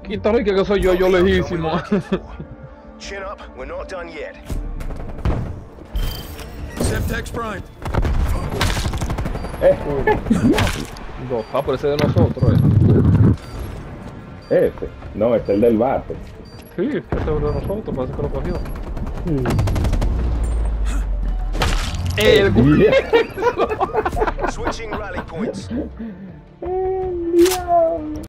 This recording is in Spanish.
Quita Rica que soy yo lejísimo. Chin up, we're not done yet. Semtex Prime. Dos, por ese de nosotros, Ese. No, es el del bate. Sí, ese es de nosotros, parece que lo cogió. Switching rally points.